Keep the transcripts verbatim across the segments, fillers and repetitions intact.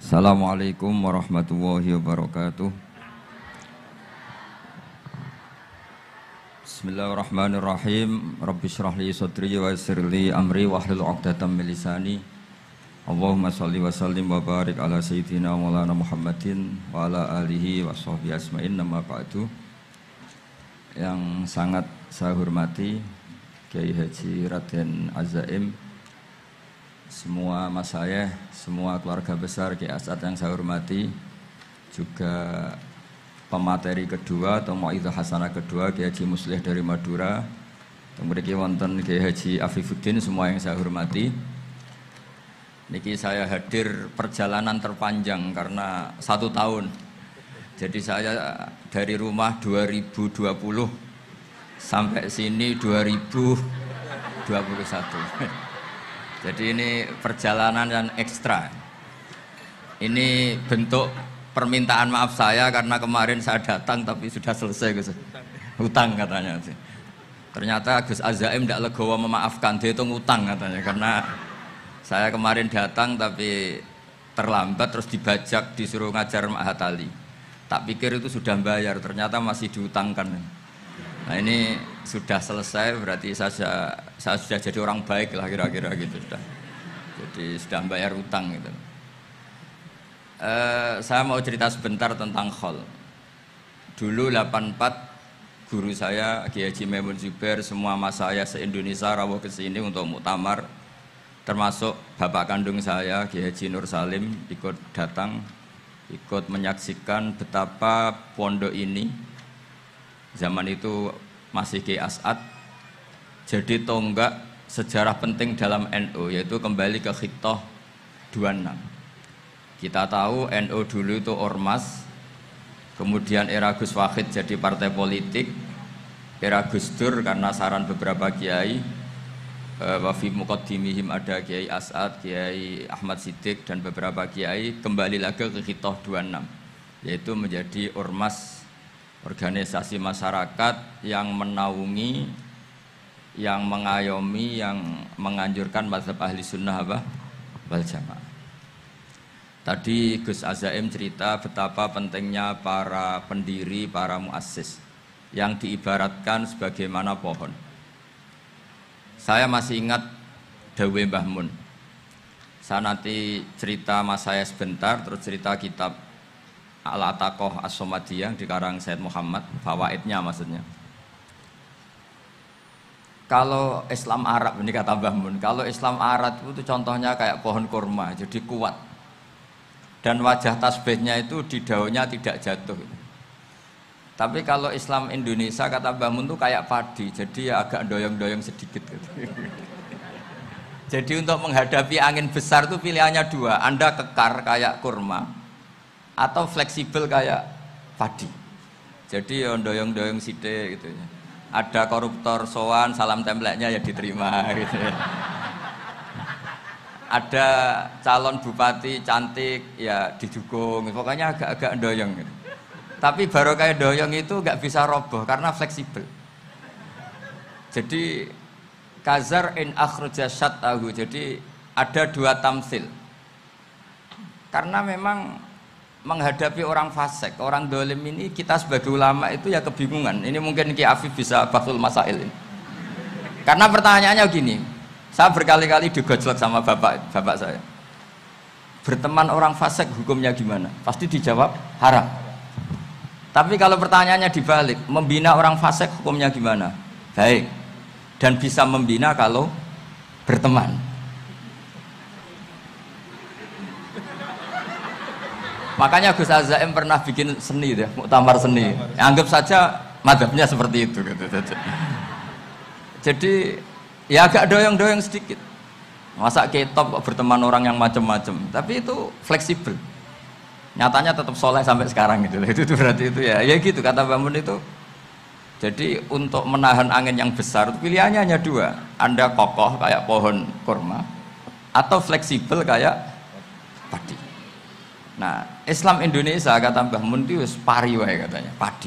Assalamualaikum warahmatullahi wabarakatuh. Bismillahirrahmanirrahim. Rabbi shrah li sadri wa yassir li amri wahlul 'uqdatam min lisani. Allahumma shalli wa sallim wa barik ala sayyidina Maulana Muhammadin wa ala alihi wa sahbihi asma'in. Nama ba'du. Yang sangat saya hormati Kiai Haji Raden Azaim, semua masayih, semua keluarga besar Kiai As'ad yang saya hormati, juga pemateri kedua atau Mau'izah Hasanah kedua Kiai Haji Muslih dari Madura, kemudian wonten Kiai Haji Afifuddin, semua yang saya hormati. Niki saya hadir perjalanan terpanjang karena satu tahun. Jadi saya dari rumah dua ribu dua puluh sampai sini dua ribu dua puluh satu. Jadi ini perjalanan yang ekstra. Ini bentuk permintaan maaf saya karena kemarin saya datang tapi sudah selesai Gus. Hutang katanya. Ternyata Gus Azaim tidak legowo memaafkan, dia itu ngutang katanya, karena saya kemarin datang tapi terlambat terus dibajak disuruh ngajar Ma'had Ali. Tak pikir itu sudah bayar, ternyata masih diutangkan. Nah ini sudah selesai, berarti saya, saya sudah jadi orang baik lah kira-kira gitu sudah. Jadi sudah bayar utang gitu. Uh, saya mau cerita sebentar tentang khol. Dulu delapan empat guru saya Kiai Haji Maimun Zubair, semua mas saya se-Indonesia rawuh ke sini untuk muktamar, termasuk bapak kandung saya Kiai Haji Nur Salim ikut datang, ikut menyaksikan betapa pondok ini zaman itu masih Kiai As'ad jadi tonggak sejarah penting dalam N U, yaitu kembali ke Khittah dua puluh enam. Kita tahu N U dulu itu ormas, kemudian era Gus Wahid jadi partai politik, era Gus Dur karena saran beberapa kiai, wa fi muqaddimihim ada Kiai As'ad, Kiai Ahmad Siddiq dan beberapa kiai, kembali lagi ke Khittah dua puluh enam, yaitu menjadi ormas, organisasi masyarakat yang menaungi, yang mengayomi, yang menganjurkan mazhab ahli sunnah apa? Wal jamaah. Tadi Gus Azaim cerita betapa pentingnya para pendiri, para muassis yang diibaratkan sebagaimana pohon. Saya masih ingat Dawe Mbah Mun. Saya nanti cerita mas saya sebentar, terus cerita kitab Al-Ataqoh As-Somadiyah dikarang Said Muhammad, fawaidnya maksudnya. Kalau Islam Arab, ini kata Mbah Mun, kalau Islam Arab itu contohnya kayak pohon kurma, jadi kuat. Dan wajah tasbihnya itu di daunnya tidak jatuh. Tapi kalau Islam Indonesia kata Mbah Mun itu kayak padi, jadi ya agak doyong-doyong sedikit gitu. Jadi untuk menghadapi angin besar itu pilihannya dua, Anda kekar kayak kurma atau fleksibel kayak padi. Jadi ya doyong-doyong sithik gitu ya. Ada koruptor sowan, salam templeknya ya diterima gitu ya. Ada calon bupati cantik ya didukung, pokoknya agak-agak doyong gitu. Tapi baru kayak doyong itu nggak bisa roboh karena fleksibel. Jadi kazar in akhraja syatahu, jadi ada dua tamsil. Karena memang menghadapi orang fasik, orang dolim ini kita sebagai ulama itu ya kebingungan. Ini mungkin Ki Afif bisa bahsul masail ini. Karena pertanyaannya gini, saya berkali-kali digojlok sama bapak bapak saya. Berteman orang fasik hukumnya gimana? Pasti dijawab haram. Tapi kalau pertanyaannya dibalik, membina orang fasik hukumnya gimana? Baik. Dan bisa membina kalau berteman. Makanya Gus Azaim pernah bikin seni deh, muktamar seni. Anggap saja madhabnya seperti itu gitu. Jadi ya agak doyong-doyong sedikit. Masa ketop berteman orang yang macam-macam, tapi itu fleksibel. Nyatanya tetap soleh sampai sekarang gitu. Itu, itu berarti itu ya, ya gitu kata Mbah Mun itu. Jadi untuk menahan angin yang besar pilihannya hanya dua, Anda kokoh kayak pohon kurma atau fleksibel kayak padi. Nah Islam Indonesia kata Mbah Mun itu pari wae katanya, padi.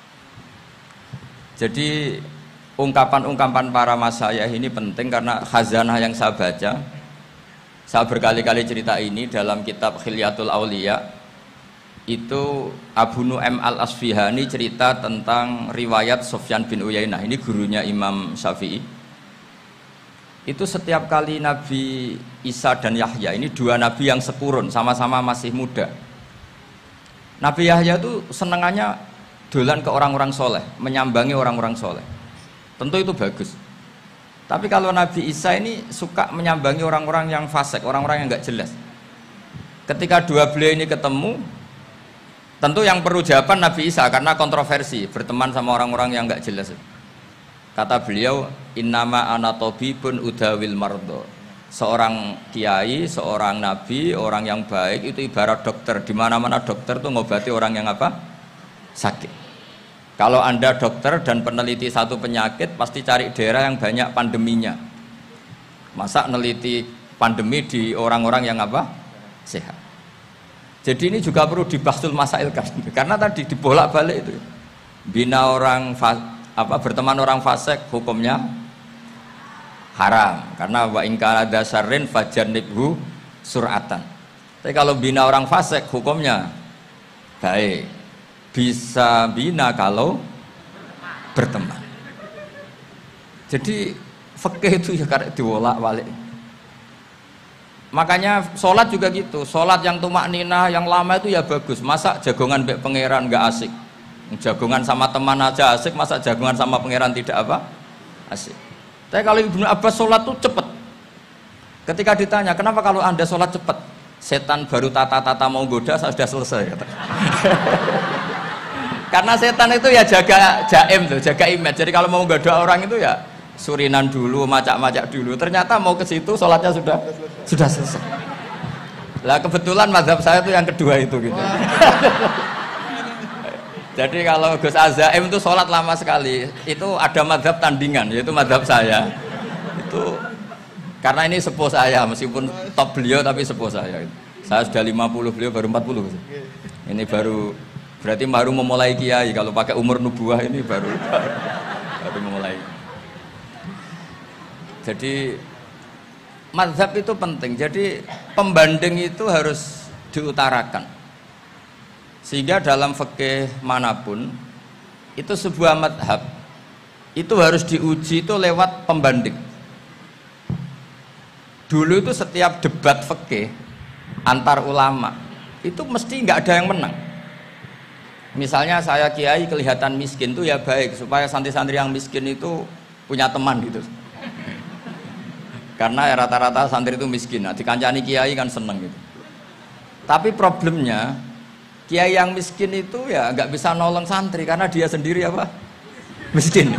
Jadi ungkapan-ungkapan para masyayikh ini penting karena khazanah yang saya baca Saya berkali-kali cerita ini dalam kitab Khilyatul Auliya. Itu Abu Nu'aim al-Asfihani cerita tentang riwayat Sufyan bin Uyainah. Ini gurunya Imam Syafi'i. Itu setiap kali Nabi Isa dan Yahya, ini dua nabi yang sekurun, sama-sama masih muda. Nabi Yahya itu senengannya dolan ke orang-orang soleh, menyambangi orang-orang soleh. Tentu itu bagus. Tapi kalau Nabi Isa ini suka menyambangi orang-orang yang fasik, orang-orang yang nggak jelas. Ketika dua beliau ini ketemu, tentu yang perlu jawaban Nabi Isa karena kontroversi, berteman sama orang-orang yang nggak jelas. Kata beliau, innama ana tabibun udawil mardo. Seorang kiai, seorang nabi, orang yang baik itu ibarat dokter. Di mana-mana dokter tuh ngobati orang yang apa? Sakit. Kalau Anda dokter dan peneliti satu penyakit, pasti cari daerah yang banyak pandeminya. Masa neliti pandemi di orang-orang yang apa? Sehat. Jadi ini juga perlu dibahsul masailkan, karena tadi dibolak-balik itu. Bina orang apa berteman orang fasik hukumnya haram, karena wa in kana dasarin fajannibhu sur'atan. Tapi kalau bina orang fasik hukumnya baik. Bisa bina kalau berteman. Jadi fikih itu ya karena diwolak-walik. Makanya sholat juga gitu. Sholat yang tumak ninah yang lama itu ya bagus. Masa jagongan bek pangeran nggak asik? Jagongan sama teman aja asik, masa jagongan sama pangeran tidak apa? Asik. Tapi kalau Ibnu Abbas sholat tuh cepet. Ketika ditanya kenapa kalau anda sholat cepet, setan baru tata-tata mau goda saya sudah selesai. Kata. Karena setan itu ya jaga jaim tuh, jaga image. Jadi kalau mau goda orang itu ya surinan dulu, macak-macak dulu. Ternyata mau ke situ sholatnya sudah sudah selesai. Lah kebetulan mazhab saya itu yang kedua itu gitu. Jadi kalau Gus Azaim itu sholat lama sekali. Itu ada mazhab tandingan, yaitu mazhab saya. Itu karena ini sepuh saya, meskipun top beliau tapi sepuh saya. Saya sudah lima puluh, beliau baru empat puluh. Ini baru berarti baru memulai kiai. Kalau pakai umur nubuah ini baru baru memulai. Jadi mazhab itu penting. Jadi pembanding itu harus diutarakan. Sehingga dalam fikih manapun itu sebuah mazhab itu harus diuji itu lewat pembanding. Dulu itu setiap debat fikih antar ulama itu mesti nggak ada yang menang. Misalnya saya kiai kelihatan miskin tuh ya baik supaya santri-santri yang miskin itu punya teman gitu. Karena ya rata-rata santri itu miskin, nah dikancani kiai kan seneng gitu. Tapi problemnya kiai yang miskin itu ya nggak bisa nolong santri karena dia sendiri apa? Miskin.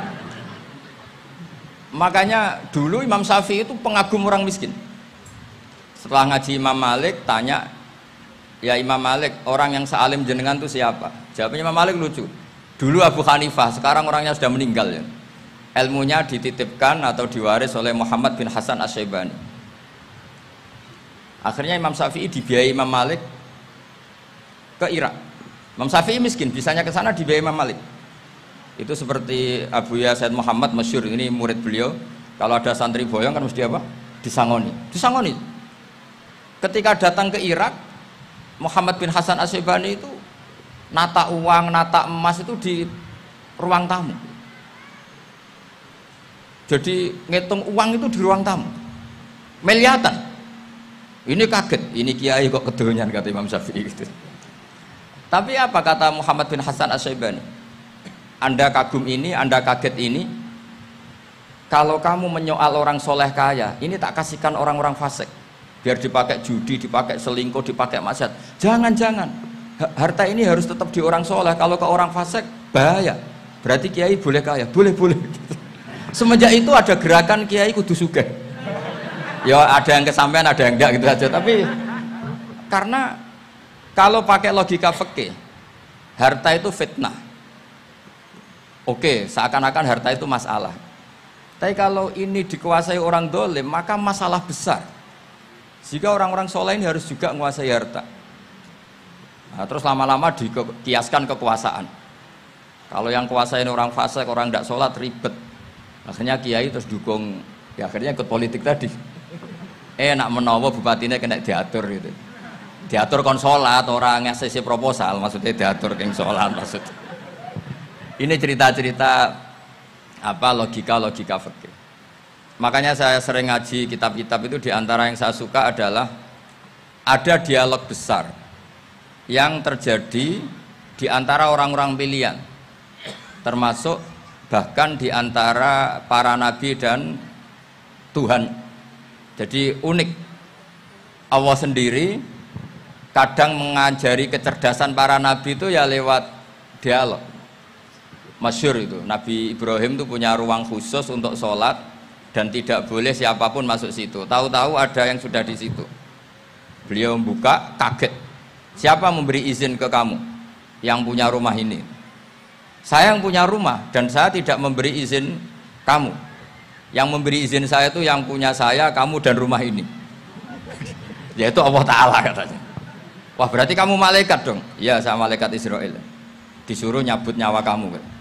Makanya dulu Imam Syafi'i itu pengagum orang miskin. Setelah ngaji Imam Malik tanya, ya Imam Malik, orang yang sealim jenengan itu siapa? Jawabnya Imam Malik lucu. Dulu Abu Hanifah, sekarang orangnya sudah meninggal ya. Ilmunya dititipkan atau diwaris oleh Muhammad bin Hasan Asy-Syaibani. Akhirnya Imam Syafi'i dibiayai Imam Malik ke Irak. Imam Syafi'i miskin, bisanya ke sana dibiayai Imam Malik. Itu seperti Abu Ya Said Muhammad masyhur, ini murid beliau. Kalau ada santri boyong kan mesti apa? Disangoni. Disangoni. Ketika datang ke Irak, Muhammad bin Hasan Asy-Syaibani itu nata uang, nata emas itu di ruang tamu. Jadi ngitung uang itu di ruang tamu. Miliatan. Ini kaget, ini kiai kok kedonyan kata Imam Syafi'i gitu. Tapi apa kata Muhammad bin Hasan Asy-Syaibani? Anda kagum ini, Anda kaget ini. Kalau kamu menyoal orang soleh kaya, ini tak kasihkan orang-orang fasik. Biar dipakai judi, dipakai selingkuh, dipakai maksiat. Jangan-jangan. Harta ini harus tetap di orang soleh. Kalau ke orang fasik, bahaya. Berarti kiai boleh kaya, boleh-boleh. Semenjak itu ada gerakan kiai kudu sugih. Ya ada yang kesampaian, ada yang enggak gitu aja. Tapi karena kalau pakai logika fikih, harta itu fitnah. Oke, seakan-akan harta itu masalah. Tapi kalau ini dikuasai orang dolim, maka masalah besar. Jika orang-orang soleh ini harus juga menguasai harta. Nah, terus lama-lama dikiaskan kekuasaan. Kalau yang kuasain orang fasik, orang tidak sholat ribet. Akhirnya kiai terus dukung, ya akhirnya ikut politik tadi. Eh nak menawa bupatinya kena diatur gitu. Diatur kon sholat, orang ngasih proposal, maksudnya diatur keng sholat maksud. Ini cerita-cerita apa logika-logika fikih. Makanya saya sering ngaji kitab-kitab itu, diantara yang saya suka adalah ada dialog besar yang terjadi di antara orang-orang pilihan, termasuk bahkan di antara para nabi dan Tuhan. Jadi unik, Allah sendiri kadang mengajari kecerdasan para nabi itu ya lewat dialog. Masyhur itu, Nabi Ibrahim itu punya ruang khusus untuk sholat dan tidak boleh siapapun masuk situ. Tahu-tahu ada yang sudah di situ. Beliau membuka, kaget. Siapa memberi izin ke kamu yang punya rumah ini? Saya yang punya rumah dan saya tidak memberi izin kamu. Yang memberi izin saya itu yang punya saya, kamu dan rumah ini. Yaitu Allah Ta'ala katanya. Wah berarti kamu malaikat dong? Iya saya malaikat Israel. Disuruh nyabut nyawa kamu kan?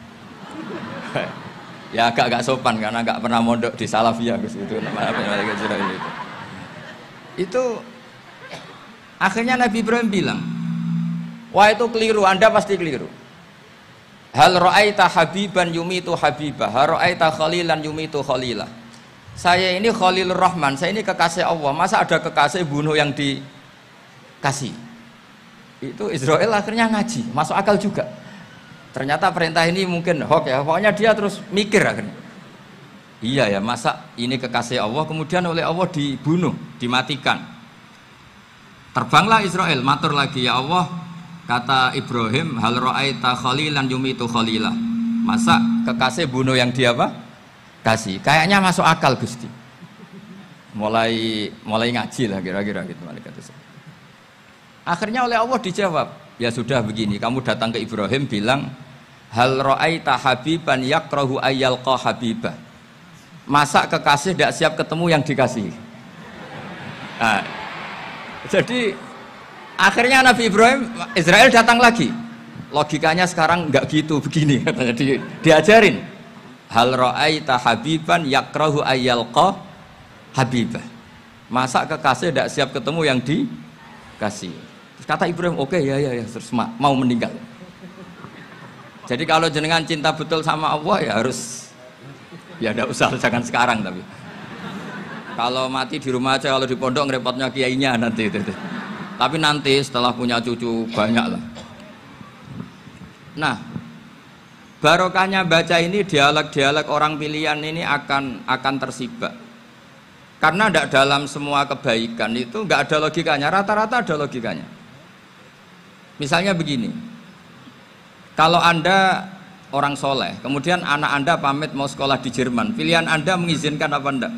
Ya agak-agak sopan karena nggak pernah mondok di Salafiyah itu namanya malaikat Israel itu. Itu akhirnya Nabi Ibrahim bilang, wah itu keliru, Anda pasti keliru. Hal ra'aita habiban yumitu habibah, hal ra'aita khalilan yumitu khalilah. Saya ini Khalilur Rahman, saya ini kekasih Allah. Masa ada kekasih bunuh yang dikasih? Itu Israel akhirnya ngaji, masuk akal juga. Ternyata perintah ini mungkin hoax ya. Pokoknya dia terus mikir akhirnya. Iya ya, masa ini kekasih Allah kemudian oleh Allah dibunuh, dimatikan. Terbanglah Israel, matur lagi, ya Allah, kata Ibrahim, hal ra'aita khalilan yumitu khalilah. Masa kekasih bunuh yang dia apa? Kasih. Kayaknya masuk akal Gusti. Mulai mulai ngaji lah kira-kira gitu malaikat itu. Akhirnya oleh Allah dijawab, ya sudah begini, kamu datang ke Ibrahim bilang, hal ra'aita habiban yakrahu ayyalqa habibah. Masa kekasih tidak siap ketemu yang dikasih. Nah, jadi akhirnya Nabi Ibrahim, Israel datang lagi. Logikanya sekarang enggak gitu, begini katanya, di, diajarin. Hal ra'aita habiban yakrahu ayyalqa habibah. Masa kekasih tidak siap ketemu yang dikasih. Terus kata Ibrahim, oke okay, ya ya ya, terus ma mau meninggal. Jadi kalau jenengan cinta betul sama Allah ya harus, ya tidak usah, jangan sekarang tapi. Kalau mati di rumah aja, kalau di pondok ngerepotnya kiainya nanti itu. Tapi nanti setelah punya cucu banyak lah. Nah, barokahnya baca ini, dialog-dialog orang pilihan ini akan akan tersibak. Karena tidak dalam semua kebaikan itu nggak ada logikanya, rata-rata ada logikanya. Misalnya begini, kalau Anda orang soleh, kemudian anak Anda pamit mau sekolah di Jerman, pilihan Anda mengizinkan apa enggak?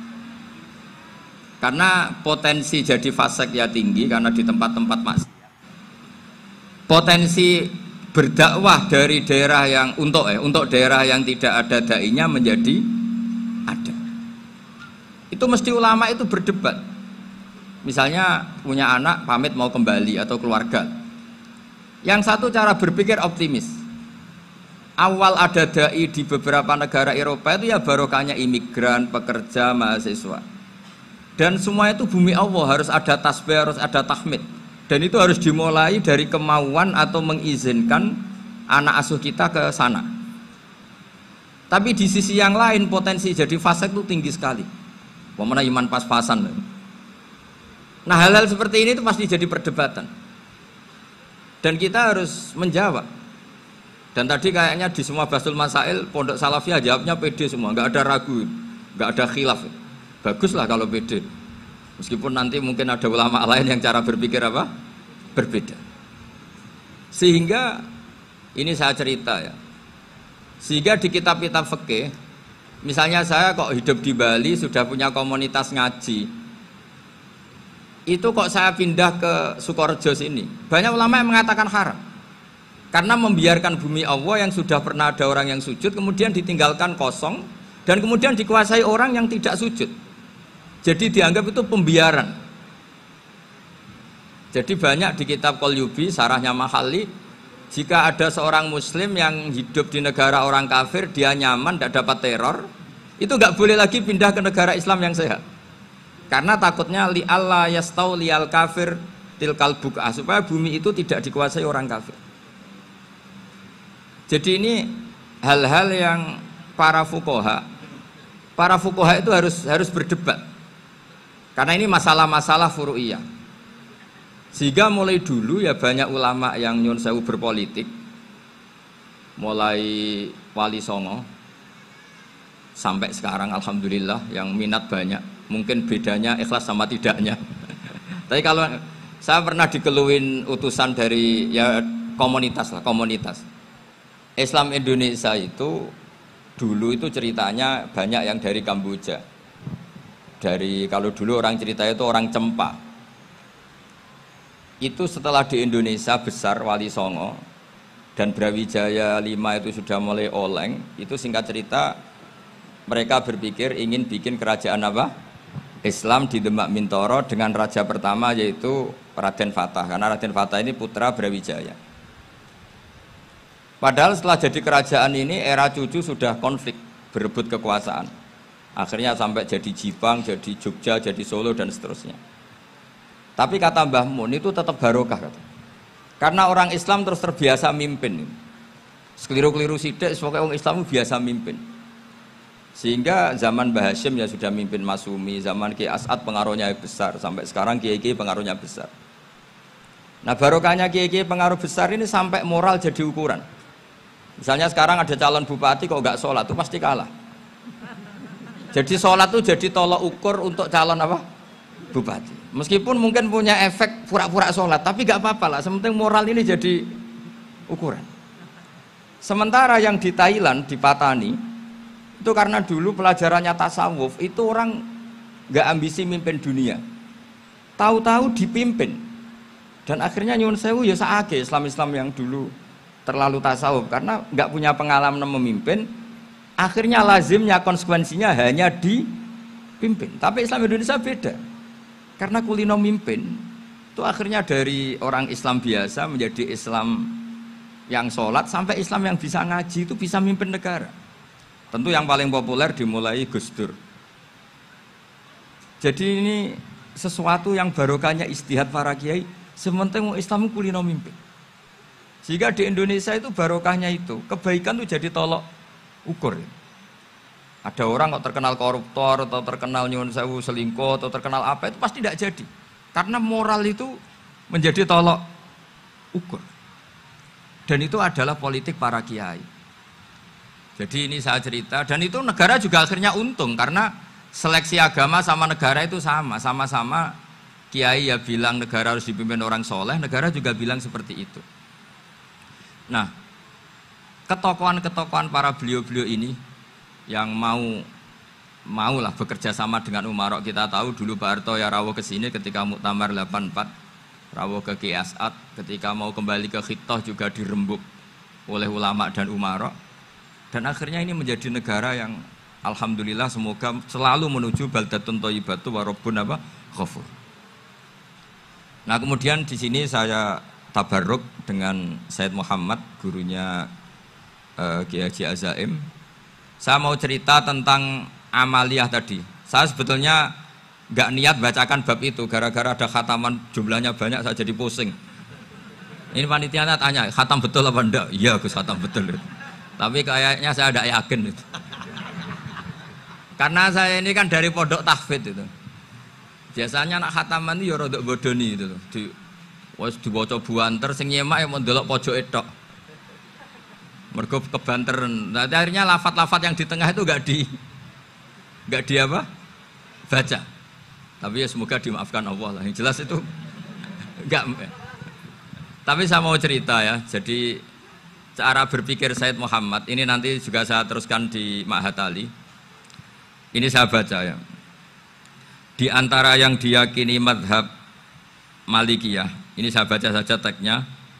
Karena potensi jadi fasik ya tinggi, karena di tempat-tempat maksiat. Potensi berdakwah dari daerah yang untuk eh, untuk daerah yang tidak ada dai-nya menjadi ada. Itu mesti ulama itu berdebat. Misalnya punya anak pamit mau kembali atau keluarga. Yang satu cara berpikir optimis. Awal ada dai di beberapa negara Eropa itu ya barokahnya imigran, pekerja, mahasiswa. Dan semua itu bumi Allah, harus ada tasbih, harus ada tahmid. Dan itu harus dimulai dari kemauan atau mengizinkan anak asuh kita ke sana. Tapi di sisi yang lain potensi jadi fasik itu tinggi sekali. Pemana iman pas-pasan. Nah hal-hal seperti ini itu pasti jadi perdebatan. Dan kita harus menjawab. Dan tadi kayaknya di semua Basul Masail Pondok Salafiyah jawabnya pede semua, nggak ada ragu, nggak ada khilaf. Baguslah kalau pede. Meskipun nanti mungkin ada ulama lain yang cara berpikir apa? Berbeda. Sehingga ini saya cerita ya. Sehingga di kitab-kitab fikih, misalnya saya kok hidup di Bali sudah punya komunitas ngaji. Itu kok saya pindah ke Sukorejo sini. Banyak ulama yang mengatakan haram. Karena membiarkan bumi Allah yang sudah pernah ada orang yang sujud kemudian ditinggalkan kosong dan kemudian dikuasai orang yang tidak sujud. Jadi dianggap itu pembiaran. Jadi banyak di kitab Qalyubi, sarahnya Mahali, jika ada seorang muslim yang hidup di negara orang kafir, dia nyaman, tidak dapat teror, itu nggak boleh lagi pindah ke negara Islam yang sehat. Karena takutnya li Allah yastau lial kafir tilkal buka, supaya bumi itu tidak dikuasai orang kafir. Jadi ini hal-hal yang para fuqaha, para fuqaha itu harus harus berdebat. Karena ini masalah-masalah furu'iyah. Sehingga mulai dulu ya banyak ulama yang nyun sewu berpolitik, mulai Wali Songo sampai sekarang alhamdulillah yang minat banyak. Mungkin bedanya ikhlas sama tidaknya. Tapi kalau saya pernah dikeluhin utusan dari ya komunitas lah, komunitas Islam Indonesia itu dulu itu ceritanya banyak yang dari Kamboja. Dari kalau dulu orang cerita itu orang Cempa. Itu setelah di Indonesia besar Wali Songo dan Brawijaya lima itu sudah mulai oleng, itu singkat cerita mereka berpikir ingin bikin kerajaan apa? Islam di Demak Mintoro dengan raja pertama yaitu Raden Fatah, karena Raden Fatah ini putra Brawijaya. Padahal setelah jadi kerajaan ini era cucu sudah konflik, berebut kekuasaan. Akhirnya sampai jadi Jipang, jadi Jogja, jadi Solo dan seterusnya. Tapi kata Mbah Mun itu tetap barokah kata. Karena orang Islam terus terbiasa mimpin. Sekeliru-keliru sidik, pokoknya orang Islam biasa mimpin. Sehingga zaman Mbah Hashim ya sudah mimpin Masumi, zaman Ki As'ad pengaruhnya besar, sampai sekarang Kiai-Kiai pengaruhnya besar. Nah barokahnya Kiai-Kiai pengaruh besar ini sampai moral jadi ukuran. Misalnya sekarang ada calon bupati kok nggak sholat, itu pasti kalah. Jadi sholat itu jadi tolok ukur untuk calon apa? Bupati. Meskipun mungkin punya efek pura-pura sholat, tapi nggak apa-apa lah, sementing moral ini jadi ukuran. Sementara yang di Thailand, di Patani, itu karena dulu pelajarannya tasawuf itu orang nggak ambisi mimpin dunia, tahu-tahu dipimpin, dan akhirnya nyuwun sewu ya saake Islam-Islam yang dulu terlalu tasawuf karena nggak punya pengalaman memimpin, akhirnya lazimnya konsekuensinya hanya dipimpin. Tapi Islam Indonesia beda, karena kulino mimpin itu akhirnya dari orang Islam biasa menjadi Islam yang sholat sampai Islam yang bisa ngaji itu bisa mimpin negara. Tentu yang paling populer dimulai Gus Dur. Jadi ini sesuatu yang barokahnya istihad para kiai, sementing Islam kulino mimpin. Sehingga di Indonesia itu barokahnya itu, kebaikan itu jadi tolok ukur. Ada orang kok terkenal koruptor atau terkenal nyuwun sewu selingkuh atau terkenal apa itu pasti tidak jadi. Karena moral itu menjadi tolok ukur. Dan itu adalah politik para kiai. Jadi ini saya cerita, dan itu negara juga akhirnya untung karena seleksi agama sama negara itu sama, sama-sama kiai ya bilang negara harus dipimpin orang soleh, negara juga bilang seperti itu. Nah, ketokohan-ketokohan para beliau-beliau ini yang mau maulah bekerja sama dengan umarok, kita tahu dulu Pak Harto ya rawuh ke sini ketika Muktamar delapan puluh empat, rawuh ke Ki As'ad, ketika mau kembali ke Khitoh juga dirembuk oleh ulama dan umarok. Dan akhirnya ini menjadi negara yang alhamdulillah semoga selalu menuju baldatun thayyibatu wa rabbun apa ghafur. Nah, kemudian di sini saya tabarruk dengan Said Muhammad, gurunya uh, Kiai Haji Azaim. Saya mau cerita tentang amaliyah tadi. Saya sebetulnya nggak niat bacakan bab itu, gara-gara ada khataman jumlahnya banyak saya jadi pusing. Ini panitianya tanya, khatam betul apa enggak? Iya Gus, khatam betul. Tapi kayaknya saya tidak yakin itu. Karena saya ini kan dari pondok tahfidz itu. Biasanya anak khataman itu ya rodok bodoni itu. Di wis diwaca buanter sing nyemak ya mendelok pojoke tok. Mergo kebanteren. Nah, akhirnya lafat-lafat yang di tengah itu enggak di enggak di apa? Baca. Tapi ya semoga dimaafkan Allah lah. Yang jelas itu enggak. Tapi saya mau cerita ya. Jadi cara berpikir Said Muhammad ini nanti juga saya teruskan di Ma'had Ali. Ini saya baca ya. Di antara yang diyakini madhab Malikiyah, ini saya baca saja teksnya.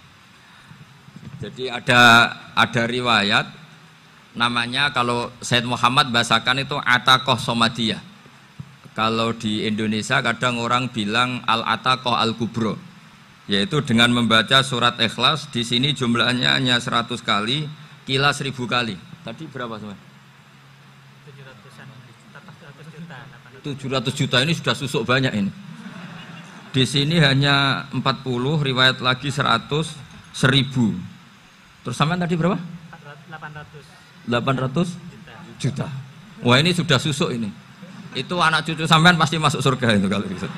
Jadi ada ada riwayat namanya, kalau Said Muhammad bahasakan itu Ataqoh Somadiyah. Kalau di Indonesia kadang orang bilang Al-Ataqoh Al-Kubro, yaitu dengan membaca surat Ikhlas. Di sini jumlahnya hanya seratus kali, kila seribu kali. Tadi berapa semua? tujuh ratus juta ini sudah susuk banyak ini. Di sini hanya empat puluh, riwayat lagi seratus, seribu. Terus sampean tadi berapa? delapan ratus. delapan ratus juta. Wah ini sudah susuk ini. Itu anak cucu sampean pasti masuk surga itu kalau gitu.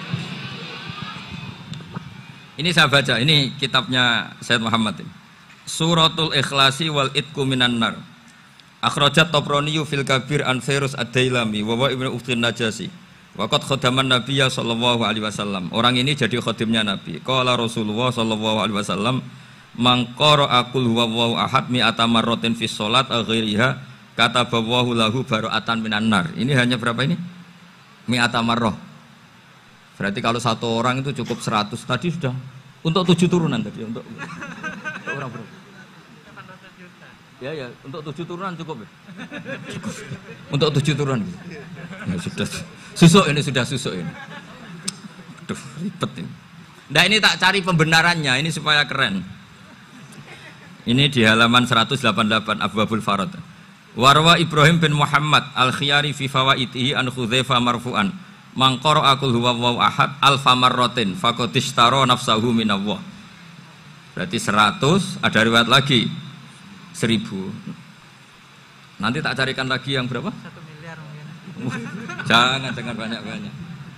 Ini saya baca, ini kitabnya Sayyid Muhammad ini. Suratul Ikhlasi wal Itqu minan nar. Akhrajat Tabrani fil Kabir an Fairuz ad-Dailami wa wa Ibnu Uftin Najasi. Waqat khadaman Nabiyya sallallahu alaihi wasallam. Orang ini jadi khadimnya Nabi. Qala Rasulullah sallallahu alaihi wasallam, "Man qara'a qul huwallahu ahad mi'ata marratin fi shalat ghairiha kataballahu lahu bara'atan minan nar." Ini hanya berapa ini? Mi'ata marrah. Berarti kalau satu orang itu cukup seratus. Tadi sudah untuk tujuh turunan tadi untuk, untuk orang berapa? delapan ratus juta. Ya ya, untuk tujuh turunan cukup ya? Cukup. Untuk tujuh turunan. Ya, sudah susuk ini sudah susuk ini. Aduh, ribet ini. Nah ini tak cari pembenarannya ini supaya keren. Ini di halaman seratus delapan puluh delapan Abwabul Farad. Warwa Ibrahim bin Muhammad Al-Khiyari fi fawaitihi an Khudzaifa marfu'an. Man qara'a qul huwallahu ahad alfa marratin faqad ishtara nafsahu minallah. Berarti seratus, ada riwayat lagi seribu. Nanti tak carikan lagi yang berapa? Satu miliar mungkin. Jangan, jangan banyak-banyak.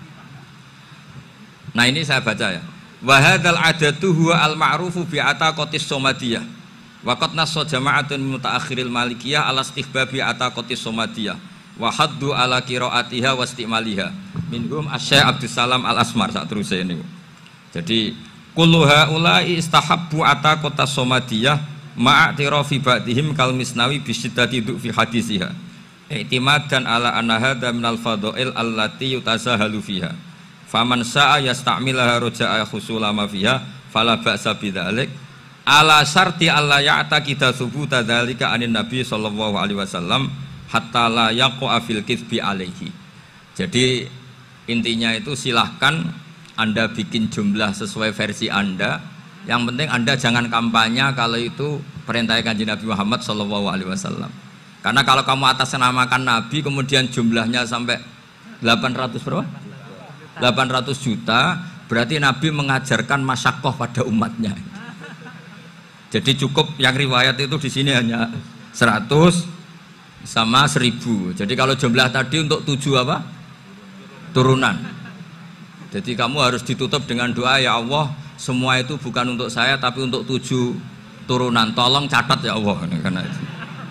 Nah ini saya baca ya. Wahadal adatu huwa al-ma'rufu bi'ata qotis somadiyah. Waqat nasso jama'atun mutaakhiril malikiyah ala istihbabi ata qotis somadiyah. Wahaddu ala kiro'atiha wa istimaliha. Minhum asy-Syaikh Abdussalam al-Asmar saat terus ini. Jadi kullu haula'i istahabbu ata qotas somadiyah ma'atirafi ba'dihim kal misnawi bisyiddati du'fi hadisiha. I'timadan ala anna hadha minal fadha'il allati yutasahalu fiha. Faman sa'a yasta'milaha roja'a khusulama fiha fala ba'sa bidzalik ala syarti alla ya'taqida thubuta dzalika anin nabi sallallahu alaihi wasallam hatta la yaqa'a fil kitsbi alaihi. Jadi intinya itu silahkan Anda bikin jumlah sesuai versi Anda. Yang penting Anda jangan kampanye kalau itu perintah Kanjeng Nabi Muhammad sallallahu alaihi wasallam. Karena kalau kamu atasnamakan Nabi kemudian jumlahnya sampai delapan ratus berapa? delapan ratus juta, berarti Nabi mengajarkan masyakoh pada umatnya. Jadi cukup yang riwayat itu di sini hanya seratus sama seribu. Jadi kalau jumlah tadi untuk tujuh apa? Turunan. Jadi kamu harus ditutup dengan doa, ya Allah, semua itu bukan untuk saya tapi untuk tujuh turunan. Tolong catat ya Allah. Karena itu.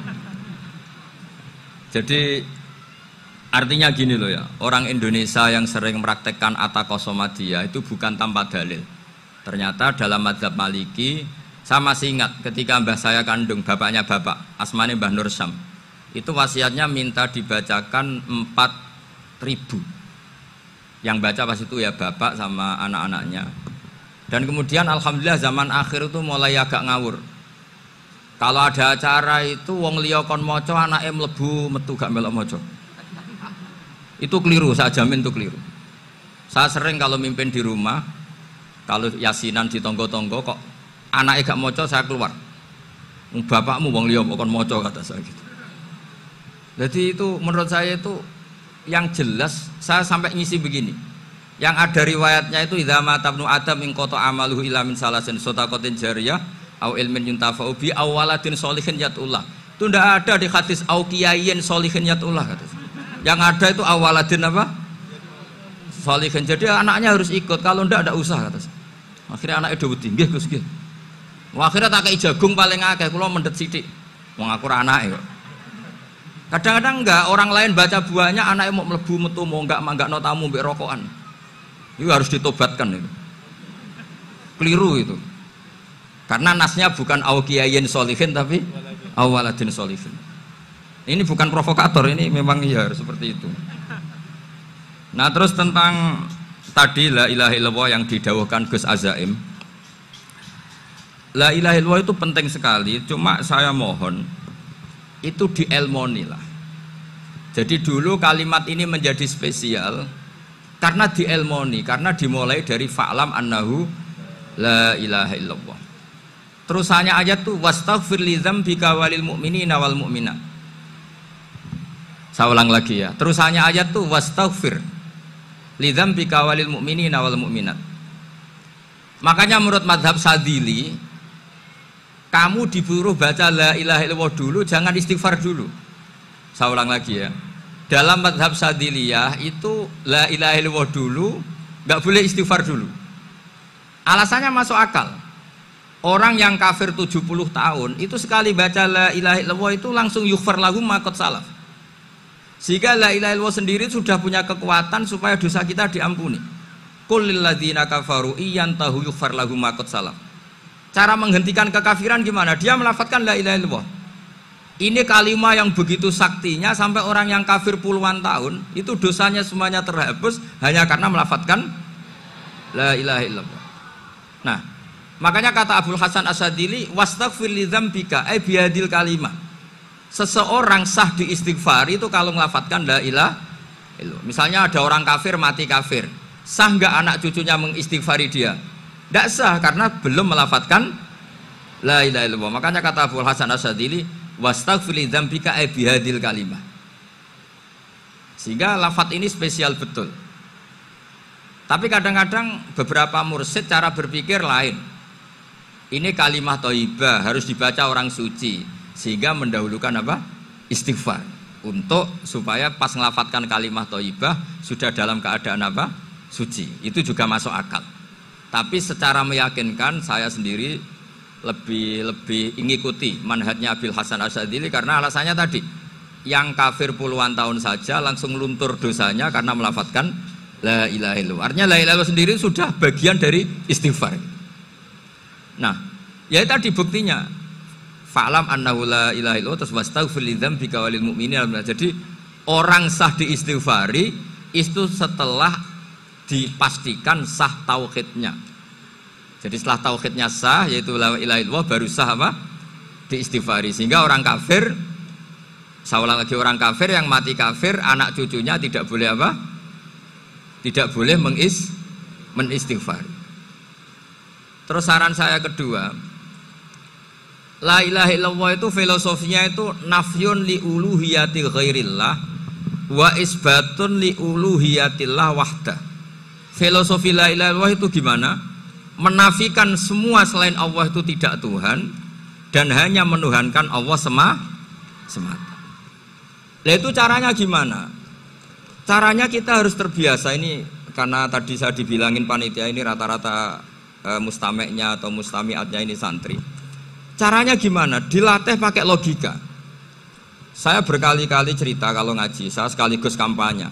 Jadi artinya gini loh ya, orang Indonesia yang sering mempraktekkan atakosomadiyah itu bukan tanpa dalil. Ternyata dalam mazhab Maliki, saya masih ingat ketika mbah saya kandung, bapaknya bapak, asmane Mbah Nur Syam, itu wasiatnya minta dibacakan empat ribu. Yang baca pas itu ya bapak sama anak-anaknya. Dan kemudian alhamdulillah zaman akhir itu mulai agak ngawur. Kalau ada acara itu wong liya kon maca anake mlebu metu gak melok maca. Itu keliru, saya jamin itu keliru. Saya sering kalau mimpin di rumah, kalau yasinan di tonggo-tonggo kok anaknya gak moco, saya keluar. Bapakmu wong liya kok moco, kata saya gitu. Jadi itu menurut saya itu yang jelas, saya sampai ngisi begini. Yang ada riwayatnya itu idza mata ibnu adam in qata amaluhu illa min salasin shadaqatin jariyah au ilmin yuntafa'u bi aw waladin sholihin yatullah. Itu ndak ada di hadis au kiyayin sholihin yatullah kata saya. Yang ada itu awaladin apa? Sholihin. Jadi anaknya harus ikut, kalau ndak ada usah kata saya. Akhirnya anaknya udah wedi, nggih Gus nggih. Wah, akhirnya tak kei jagung paling akeh, kula mendet sithik. Wong aku ora anake kok. Kadang-kadang enggak, orang lain baca buahnya anaknya mau mlebu metu mau enggak manggakno tamu mbek rokokan. Itu harus ditobatkan itu. Keliru itu. Karena nasnya bukan auqiyayin sholihin tapi awaladin sholihin. Ini bukan provokator, ini memang iya seperti itu. Nah, terus tentang tadi la ilaha illallah yang didawuhkan Gus Azaim. La ilaha illallah itu penting sekali, cuma saya mohon itu dielmoni lah. Jadi dulu kalimat ini menjadi spesial karena dielmoni, karena dimulai dari fa'lam annahu la ilaha illallah. Terusannya ayat tuh wastaghfir li dzambika walil mu'minina wal mu'minat. Saya ulang lagi ya. Terusannya ayat tuh wastaghfir lidzambika walil mu'minina wal mu'minat. Makanya menurut madhab Sadili, kamu disuruh baca la ilaha illallah dulu, jangan istighfar dulu. Saya ulang lagi ya. Dalam madhab Sadiliyah itu la ilaha illallah dulu, nggak boleh istighfar dulu. Alasannya masuk akal. Orang yang kafir tujuh puluh tahun itu sekali baca la ilaha illallah itu langsung yughfar lahum ma qad salaf. Sehingga la ilaha illallah sendiri sudah punya kekuatan supaya dosa kita diampuni. Qul lil ladzina kafaru iyantahu yughfar lahum ma qad salaf. Cara menghentikan kekafiran gimana? Dia melafadzkan la ilaha illallah. Ini kalimat yang begitu saktinya sampai orang yang kafir puluhan tahun itu dosanya semuanya terhapus hanya karena melafadzkan la ilaha illallah. Nah, makanya kata Abdul Hasan Asadili, wastaghfir lidzambika ay bihadil kalimah. Seseorang sah diistighfar itu kalau melafadzkan la ilaha illallah. Misalnya ada orang kafir mati kafir, sah nggak anak cucunya mengistighfari dia? Tidak sah karena belum melafadzkan la ilaha illallah. Makanya kata Abdul Hasan Asadili, wastaghfir lidzambika ay bihadil kalimah. Sehingga lafadz ini spesial betul. Tapi kadang-kadang beberapa mursyid cara berpikir lain. Ini kalimah thayyibah harus dibaca orang suci, sehingga mendahulukan apa? Istighfar. Untuk supaya pas ngelafatkan kalimah thayyibah sudah dalam keadaan apa? Suci. Itu juga masuk akal. Tapi secara meyakinkan saya sendiri lebih lebih mengikuti manhajnya Abil Hasan Asyadzili karena alasannya tadi, yang kafir puluhan tahun saja langsung luntur dosanya karena melafadzkan la ilaha illallah. Artinya la ilaha illallah sendiri sudah bagian dari istighfar. Nah, ya tadi buktinya fa'lam annahu la ilaha illallah terus wastaghfir lidzambika walil mu'minina. Jadi orang sah diistighfari itu setelah dipastikan sah tauhidnya. Jadi setelah tauhidnya sah yaitu la ilaha illallah baru sah apa? Diistighfari. Sehingga orang kafir, saya ulang lagi, orang kafir yang mati kafir anak cucunya tidak boleh apa? Tidak boleh mengis menistighfar. Terus saran saya kedua, la ilaha illallah itu filosofinya itu nafyun li uluhiyati ghairillah wa isbatun li uluhiyatillah wahdah. Filosofi la ilaha illallah itu gimana? Menafikan semua selain Allah itu tidak Tuhan dan hanya menuhankan Allah sema, semata. Nah itu caranya gimana? Caranya kita harus terbiasa ini, karena tadi saya dibilangin panitia ini rata-rata e, mustameknya atau mustamiatnya ini santri. Caranya gimana? Dilatih pakai logika. Saya berkali-kali cerita kalau ngaji, saya sekaligus kampanye.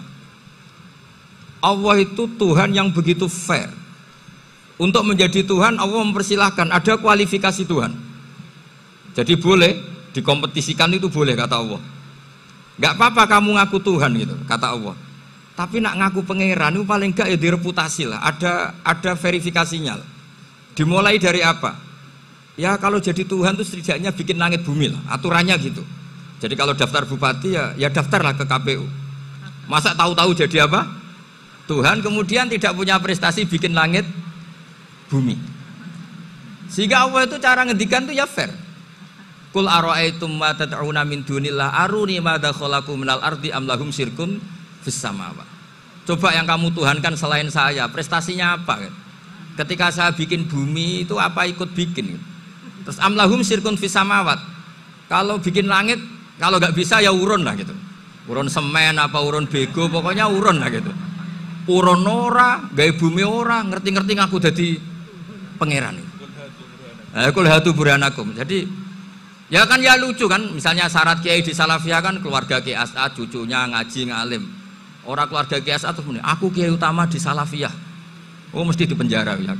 Allah itu Tuhan yang begitu fair. Untuk menjadi Tuhan Allah mempersilahkan, ada kualifikasi Tuhan. Jadi boleh dikompetisikan, itu boleh kata Allah. Gak apa-apa kamu ngaku Tuhan gitu kata Allah. Tapi nak ngaku pangeran itu paling gak ya direputasi lah. Ada ada verifikasinya. Dimulai dari apa? Ya kalau jadi Tuhan itu setidaknya bikin langit bumi lah. Aturannya gitu. Jadi kalau daftar bupati ya ya daftarlah ke K P U. Masa tahu-tahu jadi apa? Tuhan kemudian tidak punya prestasi bikin langit bumi. Sehingga Allah itu cara ngendikan itu ya fair. Qul ara'aitum ma tad'una min dunillah aruni madza khalaqu minal ardi am lahum syirkun fis samawati. Coba yang kamu tuhankan selain saya, prestasinya apa? Ketika saya bikin bumi itu apa ikut bikin? Terus am lahum syirkun fis samawati. Kalau bikin langit, kalau nggak bisa ya urun lah gitu. Urun semen apa urun bego, pokoknya urun lah gitu. Urun ora, gawe bumi ora, ngerti-ngerti ngaku dadi pangeran. Eh kul hatu burhanakum. Jadi ya kan ya lucu kan, misalnya syarat kiai di Salafiyah kan keluarga Kiai As'ad, cucunya ngaji ngalim. Orang keluarga Kiai As'ad terus aku kiai utama di Salafiyah. Oh mesti dipenjara ya.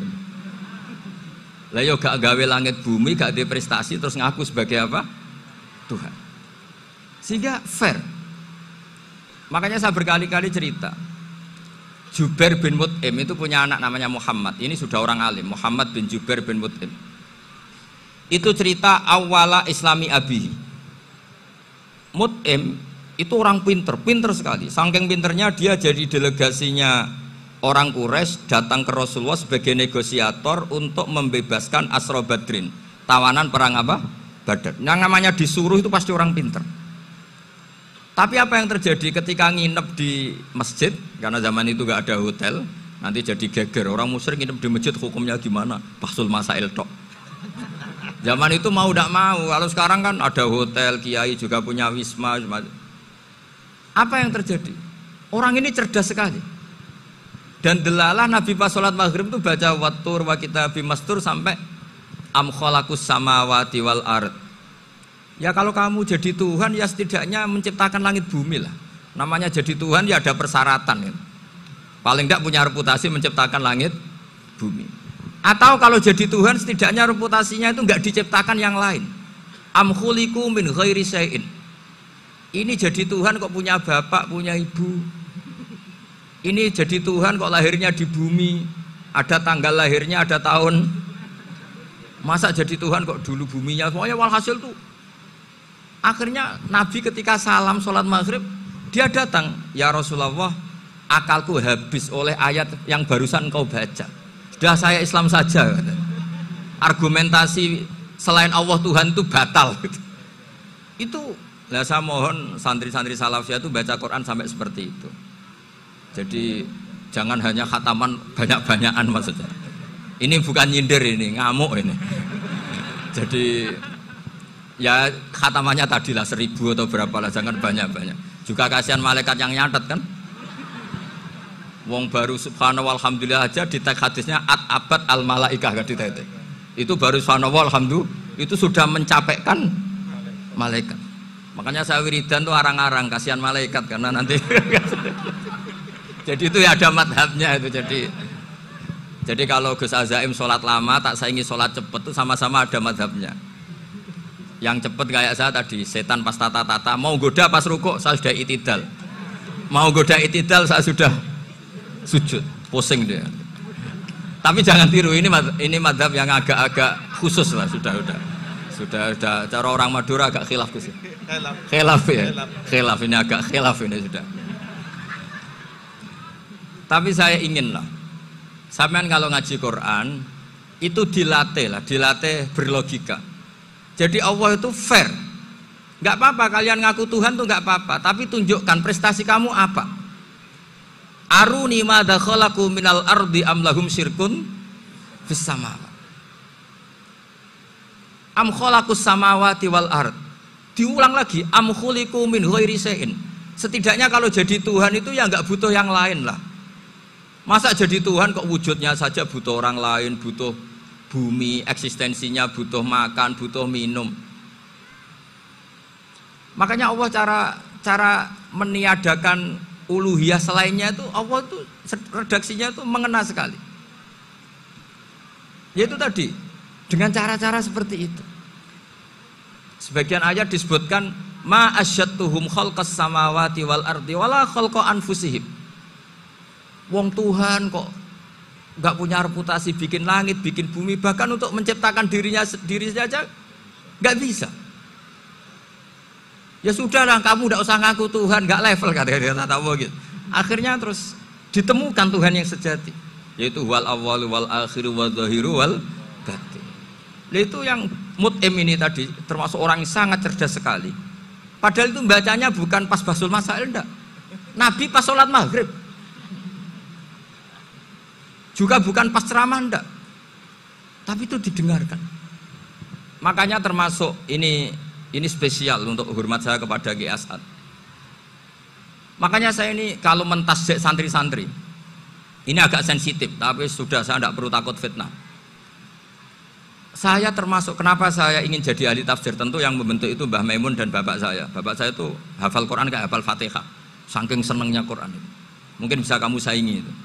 Lah yo gak gawe langit bumi, gak ada prestasi terus ngaku sebagai apa? Tuhan. Sehingga fair. Makanya saya berkali-kali cerita. Jubair bin Mut'im itu punya anak namanya Muhammad. Ini sudah orang alim, Muhammad bin Jubair bin Mut'im. Itu cerita awala islami abihi. Mut'im itu orang pinter, pinter sekali. Saking pinternya dia jadi delegasinya orang Quraisy datang ke Rasulullah sebagai negosiator untuk membebaskan Asra Badrin, tawanan perang apa? Badar. Yang namanya disuruh itu pasti orang pinter. Tapi apa yang terjadi ketika nginep di masjid, karena zaman itu gak ada hotel, nanti jadi geger. Orang musyrik nginep di masjid hukumnya gimana? Bahsul masail tok. Zaman itu mau tidak mau. Kalau sekarang kan ada hotel, kiai juga punya wisma. Apa yang terjadi? Orang ini cerdas sekali. Dan delalah Nabi pas sholat maghrib itu baca wattur wa kitabim mastur sampai am khalaqus samawati wal ard. Ya kalau kamu jadi Tuhan ya setidaknya menciptakan langit bumi lah. Namanya jadi Tuhan ya ada persyaratan ya. Paling tidak punya reputasi menciptakan langit bumi. Atau kalau jadi Tuhan setidaknya reputasinya itu enggak diciptakan yang lain. Am khuliqu min ghairi syai'in. Ini jadi Tuhan kok punya bapak, punya ibu. Ini jadi Tuhan kok lahirnya di bumi, ada tanggal lahirnya, ada tahun. Masa jadi Tuhan kok dulu buminya semuanya walhasil tuh. Akhirnya Nabi ketika salam sholat maghrib, dia datang, ya Rasulullah, akalku habis oleh ayat yang barusan kau baca. Sudah saya Islam saja. Argumentasi selain Allah Tuhan itu batal. Itu, lah saya mohon santri-santri salafiyah itu baca Quran sampai seperti itu. Jadi jangan hanya khataman banyak-banyakan maksudnya. Ini bukan nyindir ini, ngamuk ini. Jadi ya khatamannya tadilah seribu atau berapa lah, jangan banyak-banyak. Juga kasihan malaikat yang nyatet kan. Wong baru subhanallah alhamdulillah aja di teks hadisnya at abad al malaikah gak ditetek. Itu baru subhanallah alhamdulillah itu sudah mencapaikan malaikat. Makanya saya wiridan tuh arang-arang kasihan malaikat karena nanti jadi itu ya ada madhabnya itu. Jadi jadi kalau Gus Azaim sholat lama tak saingi sholat cepet itu sama-sama ada madhabnya. Yang cepet kayak saya tadi setan pas tata-tata mau goda pas rukuk saya sudah itidal, mau goda itidal saya sudah sujud, pusing dia. Tapi jangan tiru, ini ini madhab yang agak-agak khusus lah, sudah sudah sudah sudah cara orang Madura agak khilaf sih. Khilaf ya, khilaf ini agak khilaf ini sudah. Tapi saya ingin lah, sampean kalau ngaji Quran itu dilatih lah, dilatih berlogika. Jadi Allah itu fair, nggak apa-apa kalian ngaku Tuhan tuh nggak apa-apa, tapi tunjukkan prestasi kamu apa. Aruni madza khalaqu minal ardi am lahum syirkun fis samawati. Am khalaqus samawati wal ard. Diulang lagi, am khuliqu min ghairi syai'in. Setidaknya kalau jadi Tuhan itu ya nggak butuh yang lain lah. Masa jadi Tuhan kok wujudnya saja butuh orang lain, butuh bumi, eksistensinya butuh makan, butuh minum. Makanya Allah cara cara meniadakan uluhiyah selainnya itu Allah itu redaksinya itu mengena sekali. Yaitu tadi dengan cara-cara seperti itu. Sebagian ayat disebutkan ma asyattuhum khalqas samawati wal ardi wala khalqa anfusihim. Wong Tuhan kok nggak punya reputasi bikin langit, bikin bumi, bahkan untuk menciptakan dirinya sendiri saja nggak bisa. Ya sudahlah, kamu tidak usah ngaku Tuhan, nggak level kata-kata Allah gitu. Akhirnya terus ditemukan Tuhan yang sejati, yaitu wal awwalu wal akhiru wal zahiru wal batin. Nah, itu yang mut'im ini tadi termasuk orang yang sangat cerdas sekali. Padahal itu bacanya bukan pas basul masail, enggak. Nabi pas sholat maghrib. Juga bukan pas ceramah, enggak. Tapi itu didengarkan. Makanya termasuk ini Ini spesial untuk hormat saya kepada Ki As'ad. Makanya saya ini kalau mentasjek santri-santri, ini agak sensitif, tapi sudah saya tidak perlu takut fitnah. Saya termasuk, kenapa saya ingin jadi ahli tafsir, tentu yang membentuk itu Mbah Maimun dan bapak saya. Bapak saya itu hafal Quran kayak hafal Fatihah, saking senengnya Quran itu. Mungkin bisa kamu saingi itu.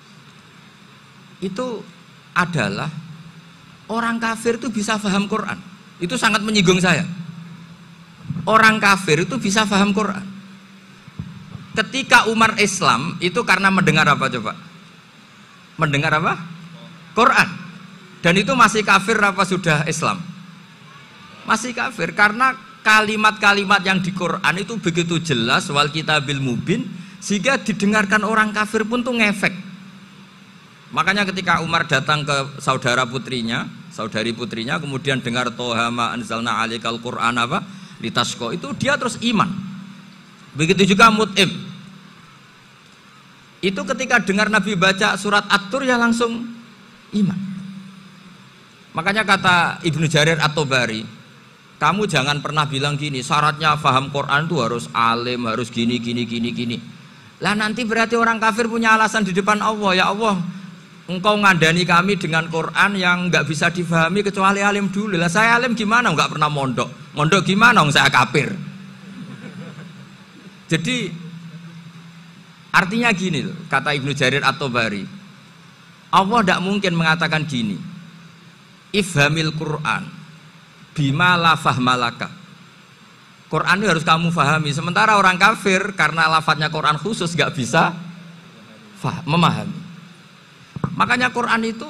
Itu adalah orang kafir itu bisa paham Quran. Itu sangat menyinggung saya. Orang kafir itu bisa paham Quran. Ketika Umar Islam itu karena mendengar apa coba? Mendengar apa? Quran. Dan itu masih kafir apa sudah Islam? Masih kafir karena kalimat-kalimat yang di Quran itu begitu jelas wal kitabil mubin sehingga didengarkan orang kafir pun tuh ngefek. Makanya ketika Umar datang ke saudara putrinya, saudari putrinya kemudian dengar toha ma anzalna alikal Quran apa? Litasko itu dia terus iman. Begitu juga mut'im. Itu ketika dengar Nabi baca surat At-Tur ya langsung iman. Makanya kata Ibnu Jarir At-Tabari, kamu jangan pernah bilang gini, syaratnya paham Quran itu harus alim, harus gini, gini, gini, gini. Lah nanti berarti orang kafir punya alasan di depan Allah, ya Allah, engkau ngandani kami dengan Quran yang nggak bisa difahami kecuali alim dulu. Lah saya alim gimana? Nggak pernah mondok. Mondok gimana? Saya kafir. Jadi artinya gini loh, kata Ibnu Jarir At-Tabari, Allah tidak mungkin mengatakan gini, ifhamil Quran bima la fahmalaka. Quran itu harus kamu fahami. Sementara orang kafir karena lafadznya Quran khusus gak bisa faham, memahami. Makanya Quran itu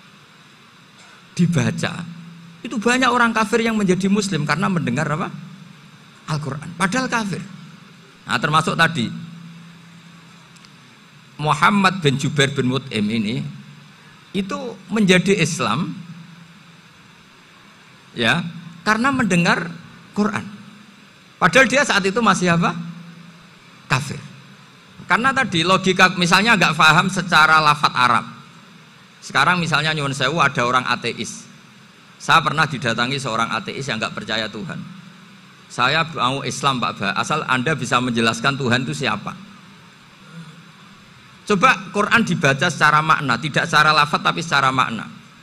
dibaca. Itu banyak orang kafir yang menjadi muslim karena mendengar apa? Al-Quran. Padahal kafir. Nah termasuk tadi Muhammad bin Jubair bin Mut'im ini itu menjadi Islam ya karena mendengar Quran. Padahal dia saat itu masih apa? Kafir. Karena tadi logika misalnya nggak paham secara lafadz Arab. Sekarang misalnya nyuwun sewu ada orang ateis. Saya pernah didatangi seorang ateis yang nggak percaya Tuhan. Saya mau Islam Pak Ba, asal Anda bisa menjelaskan Tuhan itu siapa. Coba Quran dibaca secara makna, tidak secara lafadz tapi secara makna.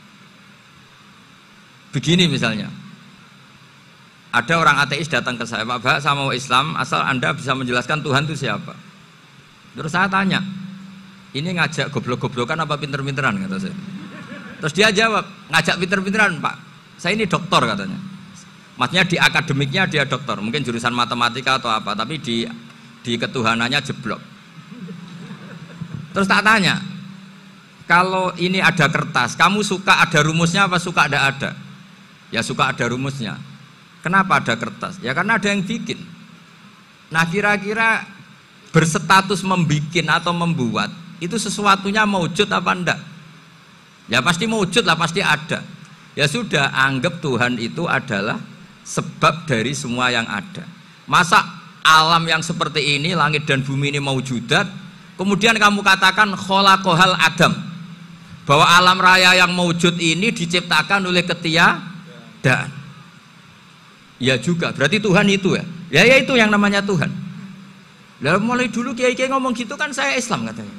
Begini misalnya, ada orang ateis datang ke saya, Pak Ba, saya mau Islam, asal Anda bisa menjelaskan Tuhan itu siapa. Terus saya tanya, ini ngajak goblok-goblokan apa pinter-pinteran, kata saya. Terus dia jawab, ngajak pinter-pinteran Pak, saya ini doktor katanya. Maksudnya di akademiknya dia doktor, mungkin jurusan matematika atau apa, tapi di di ketuhanannya jeblok. Terus tak tanya, kalau ini ada kertas, kamu suka ada rumusnya apa suka ada ada? Ya suka ada rumusnya. Kenapa ada kertas? Ya karena ada yang bikin. Nah kira-kira berstatus membikin atau membuat itu sesuatunya maujud apa enggak? Ya pasti maujud lah, pasti ada. Ya sudah, anggap Tuhan itu adalah sebab dari semua yang ada. Masa alam yang seperti ini, langit dan bumi ini maujudat, kemudian kamu katakan kholaqohal adam, bahwa alam raya yang maujud ini diciptakan oleh ketiadaan. Ya juga, berarti Tuhan itu ya. Ya ya itu yang namanya Tuhan. Lalu mulai dulu kiai-kiai ngomong gitu kan saya Islam katanya.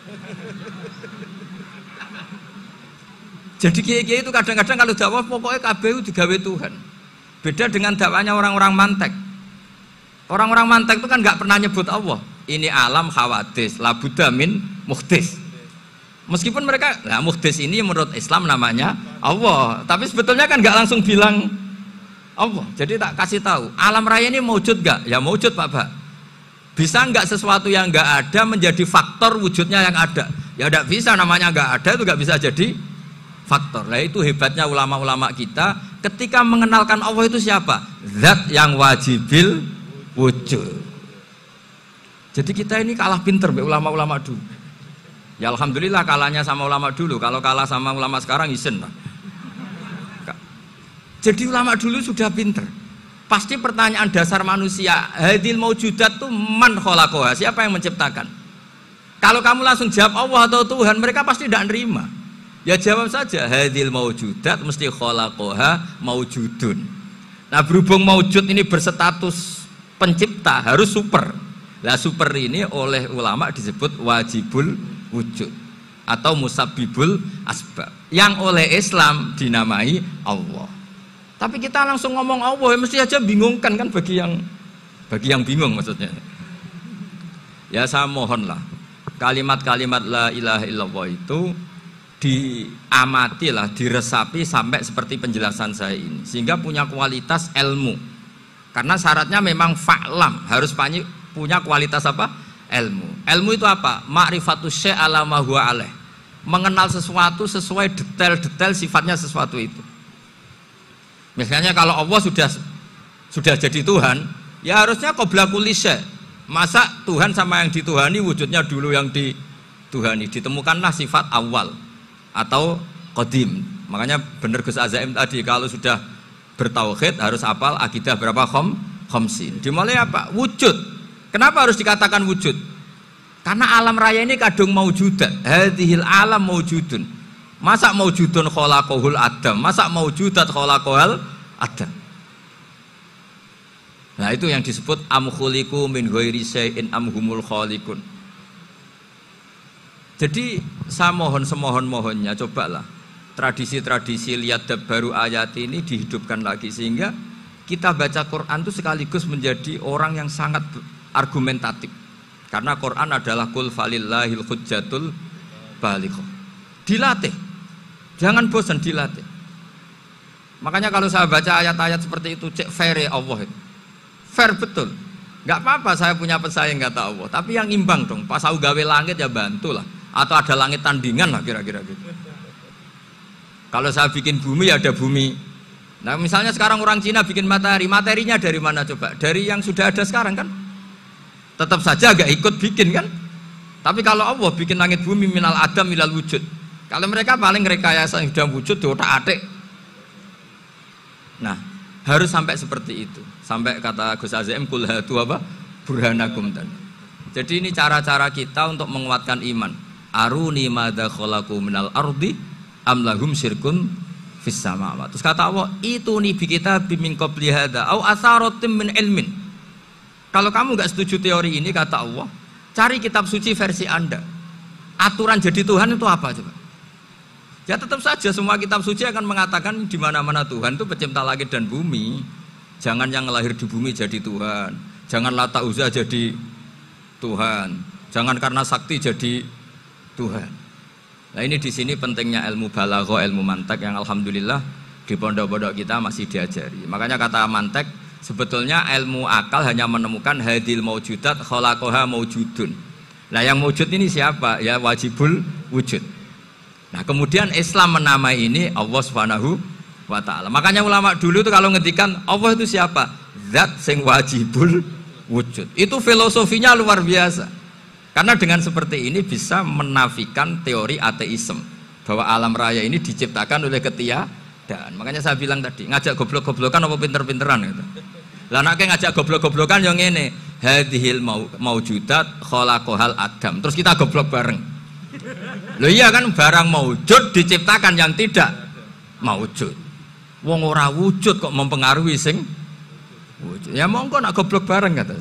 Jadi kiai-kiai itu kadang-kadang kalau dakwah pokoknya K B U digawe Tuhan. Beda dengan dakwanya orang-orang mantek. Orang-orang mantek itu kan nggak pernah nyebut Allah. Ini alam khawadis, labudamin muhdis. Meskipun mereka, nah muhdis ini menurut Islam namanya Allah. Tapi sebetulnya kan nggak langsung bilang Allah. Jadi tak kasih tahu, alam raya ini mewujud nggak? Ya mewujud Pak Pak. Bisa nggak sesuatu yang nggak ada menjadi faktor wujudnya yang ada? Ya nggak bisa, namanya nggak ada itu nggak bisa jadi faktor. Nah itu hebatnya ulama-ulama kita ketika mengenalkan Allah itu siapa? Zat yang wajibil wujud. Jadi kita ini kalah pinter be ulama-ulama dulu. Ya alhamdulillah kalahnya sama ulama dulu. Kalau kalah sama ulama sekarang isen lah. Jadi ulama dulu sudah pinter. Pasti pertanyaan dasar manusia, hadil maujudat tuh man khalaqaha, siapa yang menciptakan? Kalau kamu langsung jawab Allah atau Tuhan, mereka pasti tidak nerima. Ya jawab saja, hadil maujudat mesti khalaqaha maujudun. Nah berhubung maujud ini berstatus pencipta, harus super. Lah super ini oleh ulama disebut wajibul wujud atau musabbibul asbab, yang oleh Islam dinamai Allah. Tapi kita langsung ngomong Allah, ya mesti aja bingungkan kan bagi yang bagi yang bingung maksudnya. Ya saya mohonlah kalimat-kalimat la ilaha illallah itu diamatilah, diresapi sampai seperti penjelasan saya ini, sehingga punya kualitas ilmu. Karena syaratnya memang fa'lam, harus punya kualitas apa? Ilmu. Ilmu itu apa? Ma'rifatus syai' ala ma huwa alaih. Mengenal sesuatu sesuai detail-detail sifatnya sesuatu itu. Misalnya kalau Allah sudah sudah jadi Tuhan, ya harusnya qabla kulli syai'. Masa Tuhan sama yang dituhani wujudnya dulu yang dituhani? Ditemukanlah sifat awal atau qadim. Makanya benar Gus Azaim tadi, kalau sudah bertauhid harus hafal akidah berapa khom? Khamsin. Dimulai apa? Wujud. Kenapa harus dikatakan wujud? Karena alam raya ini kadung maujudat. Hadhil alam maujudun. Masa maujudun khalaqahul adam? Masa maujudat khalaqahul adam? Nah, itu yang disebut am khuliqu min ghairi syai'in am humul khaliqun. Jadi saya mohon semohon-mohonnya, cobalah tradisi-tradisi lihat baru ayat ini dihidupkan lagi sehingga kita baca Quran itu sekaligus menjadi orang yang sangat argumentatif. Karena Quran adalah qul falillahil hujjatul balighah. Dilatih. Jangan bosan dilatih. Makanya kalau saya baca ayat-ayat seperti itu, cek fair Allah itu. Fair betul. Enggak apa-apa saya punya pesaing kata Allah, tapi yang imbang dong. Pas aku gawe langit ya bantulah. Atau ada langit tandingan lah kira-kira gitu. Kalau saya bikin bumi ya ada bumi. Nah, misalnya sekarang orang Cina bikin matahari, materinya dari mana coba? Dari yang sudah ada sekarang kan? Tetap saja agak ikut bikin kan, tapi kalau Allah bikin langit bumi minal adam minal wujud, kalau mereka paling rekayasa yang sudah wujud di otak atik. Nah, harus sampai seperti itu, sampai kata Gus Azim kul hatu apa burhanakum tadi. Jadi ini cara-cara kita untuk menguatkan iman. Aruni madza khalaqu minal ardi am lahum syirkun fis samawati. Terus kata Allah, itu nih bi kitabim min qabli hadza au atharatim min ilmin. Kalau kamu nggak setuju teori ini, kata Allah, cari kitab suci versi Anda. Aturan jadi Tuhan itu apa coba? Ya tetap saja semua kitab suci akan mengatakan di mana-mana Tuhan itu pencipta langit dan bumi. Jangan yang lahir di bumi jadi Tuhan. Jangan Lata Uzza jadi Tuhan. Jangan karena sakti jadi Tuhan. Nah ini di sini pentingnya ilmu balaghah, ilmu mantek yang alhamdulillah di pondok-pondok kita masih diajari. Makanya kata mantek, sebetulnya ilmu akal hanya menemukan hadil maujudat khalaqaha maujudun. Nah yang maujud ini siapa? Ya wajibul wujud. Nah kemudian Islam menamai ini Allah Subhanahu wa ta'ala. Makanya ulama dulu itu kalau ngendikan Allah itu siapa? Zat sing wajibul wujud. Itu filosofinya luar biasa. Karena dengan seperti ini bisa menafikan teori ateisme bahwa alam raya ini diciptakan oleh ketiadaan. Makanya saya bilang tadi, ngajak goblok-goblokan apa pinter-pinteran gitu. Lah nek ngajak goblok-goblokan yang ini hadhil maujudat khalaqahal adam. Terus kita goblok bareng. Loh iya kan, barang maujud diciptakan yang tidak maujud. Wong ora wujud kok mempengaruhi sing wujud. Ya monggo nak goblok bareng kata.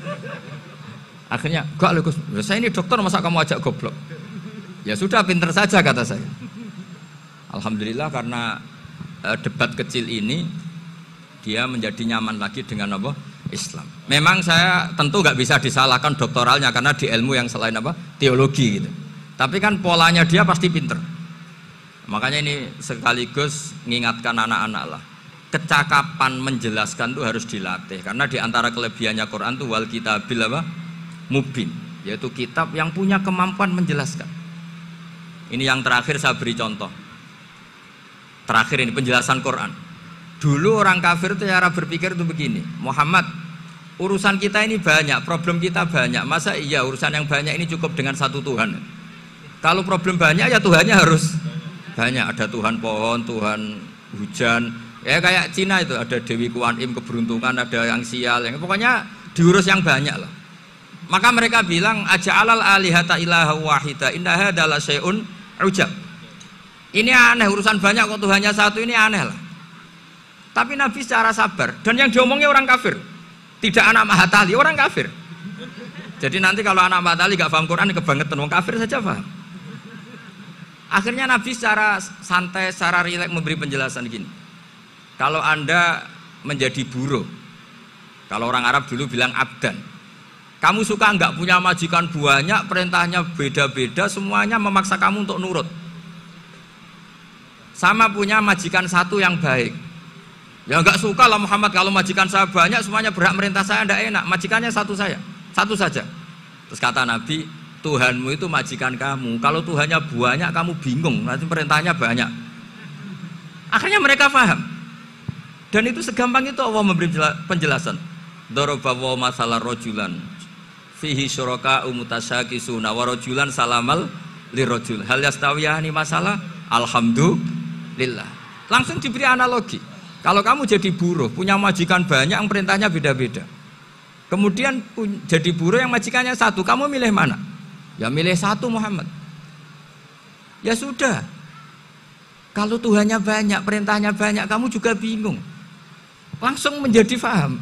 Akhirnya, "Gak lho Gus, saya ini dokter masa kamu ajak goblok?" Ya sudah, pinter saja kata saya. Alhamdulillah karena e, debat kecil ini dia menjadi nyaman lagi dengan apa? Islam. Memang saya tentu nggak bisa disalahkan doktoralnya karena di ilmu yang selain apa? Teologi gitu. Tapi kan polanya dia pasti pinter. Makanya ini sekaligus mengingatkan anak-anak lah. Kecakapan menjelaskan itu harus dilatih karena di antara kelebihannya Quran itu wal kitabil apa? Mubin, yaitu kitab yang punya kemampuan menjelaskan. Ini yang terakhir saya beri contoh. Terakhir ini penjelasan Quran. Dulu orang kafir itu cara berpikir itu begini, Muhammad, urusan kita ini banyak, problem kita banyak. Masa iya urusan yang banyak ini cukup dengan satu Tuhan? Kalau problem banyak ya Tuhannya harus banyak. Ada Tuhan pohon, Tuhan hujan. Ya kayak Cina itu ada Dewi Kuan Im keberuntungan, ada yang sial, yang pokoknya diurus yang banyak lah. Maka mereka bilang aja'alal alihata ilaha wahida inna hadza la syai'un ujab. Ini aneh, urusan banyak kok Tuhannya satu, ini aneh lah. Tapi Nabi secara sabar, dan yang diomongnya orang kafir, tidak anak Mahatali, orang kafir. Jadi nanti kalau anak Mahatali gak paham Quran kebangetan, orang kafir saja paham. Akhirnya Nabi secara santai, secara rileks memberi penjelasan gini. Kalau Anda menjadi buruh, kalau orang Arab dulu bilang abdan, kamu suka nggak punya majikan banyak, perintahnya beda-beda, semuanya memaksa kamu untuk nurut. Sama punya majikan satu yang baik. Ya nggak suka lah Muhammad kalau majikan saya banyak, semuanya berhak merintah saya, nggak enak. Majikannya satu saya, satu saja. Terus kata Nabi, Tuhanmu itu majikan kamu. Kalau Tuhannya banyak, kamu bingung. Nanti perintahnya banyak. Akhirnya mereka paham. Dan itu segampang itu Allah memberi penjelasan. Darabahu masalah rojulan. Fihi syuraka umutasyakisuna wa rajulan salamal lirajul hal yastawiyani masalah alhamdulillah. Langsung diberi analogi. Kalau kamu jadi buruh punya majikan banyak yang perintahnya beda-beda, Kemudian jadi buruh yang majikannya satu, kamu milih mana? Ya milih satu Muhammad. Ya sudah. Kalau Tuhannya banyak, perintahnya banyak, kamu juga bingung. Langsung menjadi faham.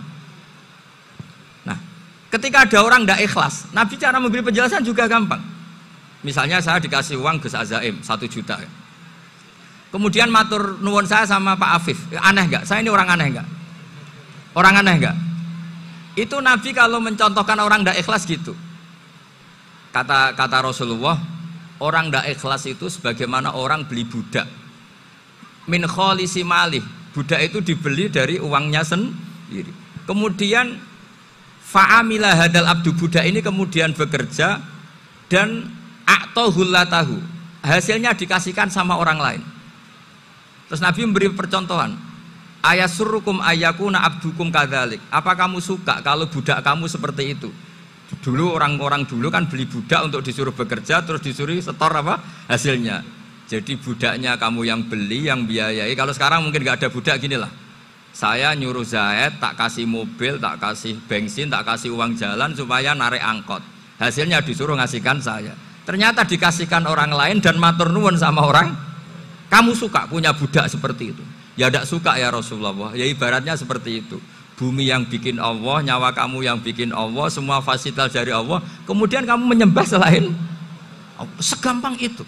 Nah, ketika ada orang tidak ikhlas, Nabi cara memberi penjelasan juga gampang. Misalnya saya dikasih uang Gus Azaim satu juta. Kemudian matur nuwun saya sama Pak Afif, aneh nggak? Saya ini orang aneh nggak? Orang aneh nggak? Itu Nabi kalau mencontohkan orang tidak ikhlas gitu. Kata kata Rasulullah, orang tidak ikhlas itu sebagaimana orang beli budak. Min kholisi malih, budak itu dibeli dari uangnya sendiri. Kemudian fa'amila hadal abdu, budak ini kemudian bekerja dan a'tohullatahu, hasilnya dikasihkan sama orang lain. Terus Nabi memberi percontohan, ayasurrukum ayyakuna abdukum kadzalik. Apa kamu suka kalau budak kamu seperti itu? Dulu orang-orang dulu kan beli budak untuk disuruh bekerja, terus disuruh setor apa hasilnya. Jadi budaknya kamu yang beli, yang biayai. Kalau sekarang mungkin nggak ada budak, gini lah. Saya nyuruh Zaid, tak kasih mobil, tak kasih bensin, tak kasih uang jalan supaya narik angkot. Hasilnya disuruh ngasihkan saya. Ternyata dikasihkan orang lain dan matur nuwun sama orang. Kamu suka punya budak seperti itu? Ya tidak suka ya Rasulullah. Ya ibaratnya seperti itu. Bumi yang bikin Allah, nyawa kamu yang bikin Allah, semua fasilitas dari Allah. Kemudian kamu menyembah selain Allah. Segampang itu.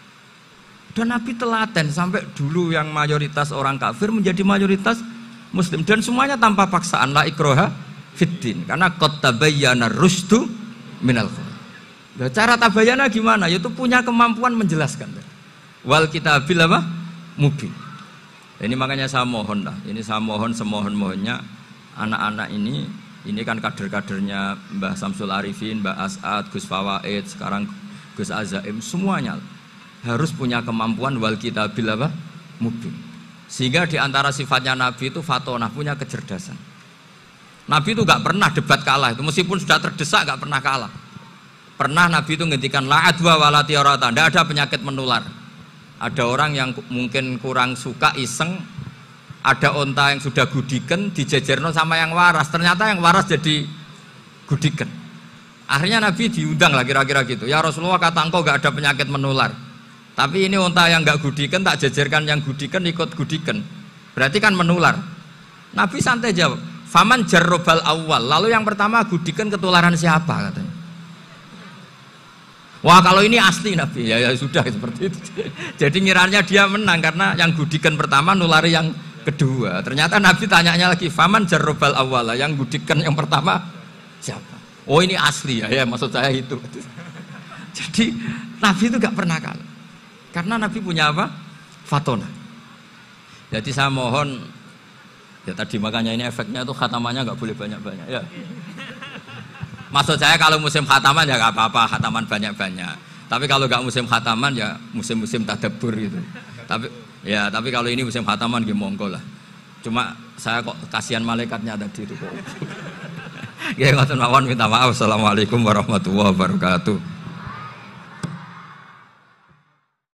Dan Nabi telaten sampai dulu yang mayoritas orang kafir menjadi mayoritas Muslim, dan semuanya tanpa paksaan, la ikroha fiddin, karena qad tabayyana rusdu minal ghayy. Nah, cara tabayana gimana? Yaitu punya kemampuan menjelaskan. Wal kitabil apa? Mubin. Ini makanya saya mohon lah, ini saya mohon semohon-mohonnya anak-anak ini, ini kan kader-kadernya Mbah Samsul Arifin, Mbah As'ad, Gus Fawaid, sekarang Gus Azaim, semuanya harus punya kemampuan wal kitabil apa? Mubin. Sehingga diantara sifatnya Nabi itu fatonah, punya kecerdasan. Nabi itu gak pernah debat kalah, itu meskipun sudah terdesak gak pernah kalah. Pernah Nabi itu ngendikan la adwa wala tiarata, tidak ada penyakit menular. Ada orang yang mungkin kurang suka iseng, ada onta yang sudah gudiken dijejerno sama yang waras, ternyata yang waras jadi gudiken. Akhirnya Nabi diundang lah kira-kira gitu. Ya Rasulullah, kata engkau gak ada penyakit menular, tapi ini onta yang gak gudiken tak jejerkan yang gudiken ikut gudiken, berarti kan menular. Nabi santai jawab, faman jarrobal awal, lalu yang pertama gudiken ketularan siapa katanya. Wah kalau ini asli Nabi, ya, ya sudah seperti itu. Jadi ngiranya dia menang karena yang gudikan pertama nulari yang kedua. Ternyata Nabi tanyanya lagi, faman jarrobal awala, yang gudikan yang pertama siapa? Oh ini asli ya, ya maksud saya itu. Jadi Nabi itu gak pernah kalah, karena Nabi punya apa? Fatona. Jadi saya mohon, ya tadi makanya ini efeknya itu khatamannya gak boleh banyak-banyak ya. Maksud saya kalau musim khataman ya gak apa-apa, khataman banyak-banyak. Tapi kalau gak musim khataman ya musim-musim tadabbur gitu. Tapi ya tapi kalau ini musim khataman ya monggo lah. Cuma saya kok kasihan malaikatnya tadi itu kok. Ya ngoten mawon, minta maaf. Assalamualaikum warahmatullahi wabarakatuh.